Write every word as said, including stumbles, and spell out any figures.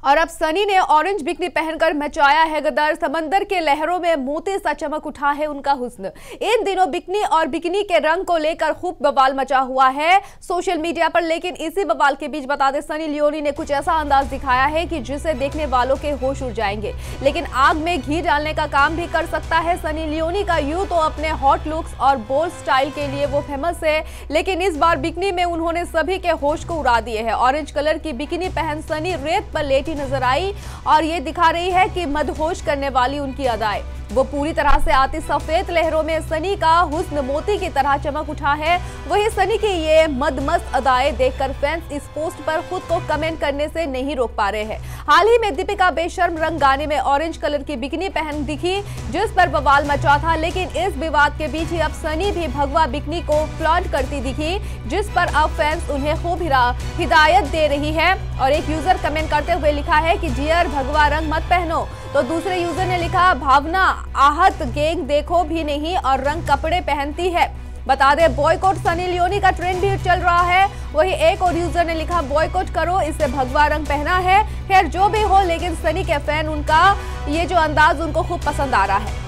और अब सनी ने ऑरेंज बिकनी पहनकर मचाया है गदर। समंदर के लहरों में मोती सा चमक उठा है उनका हुस्न। इन दिनों बिकनी और बिकनी के रंग को लेकर खूब बवाल मचा हुआ है सोशल मीडिया पर। लेकिन इसी बवाल के बीच बता दें, सनी लियोनी ने कुछ ऐसा अंदाज दिखाया है कि जिसे देखने वालों के होश उड़ जाएंगे। लेकिन आग में घी डालने का काम भी कर सकता है सनी लियोनी का। यूं तो अपने हॉट लुक्स और बोल्ड स्टाइल के लिए वो फेमस है, लेकिन इस बार बिकनी में उन्होंने सभी के होश को उड़ा दिए हैं। ऑरेंज कलर की बिकनी पहन सनी रेत पर लेटी नजर आई और ये दिखा रही है कि मदहोश करने वाली उनकी अदाएं। वो पूरी तरह से आती सफेद लहरों में सनी का हुस्न मोती की तरह चमक उठा है। वही सनी की ये मदमस्त अदाएं देखकर फैंस इस पोस्ट पर खुद को कमेंट करने से नहीं रोक पा रहे हैं। हाल ही में दीपिका बेशर्म रंग गाने में ऑरेंज कलर की बिकनी पहन दिखी, जिस पर बवाल मचा था। लेकिन इस विवाद के बीच ही अब सनी भी भगवा बिकनी को फ्लॉन्ट करती दिखी, जिस पर अब फैंस उन्हें खूब हिदायत दे रही है। और एक यूजर कमेंट करते हुए लिखा है कि डियर भगवा रंग मत पहनो, तो दूसरे यूजर ने लिखा भावना आहत गैंग देखो भी नहीं और रंग कपड़े पहनती है। बता दें, बॉयकॉट सनी लियोनी का ट्रेंड भी चल रहा है। वही एक और यूजर ने लिखा बॉयकॉट करो, इसे भगवा रंग पहना है। खैर जो भी हो, लेकिन सनी के फैन उनका ये जो अंदाज उनको खूब पसंद आ रहा है।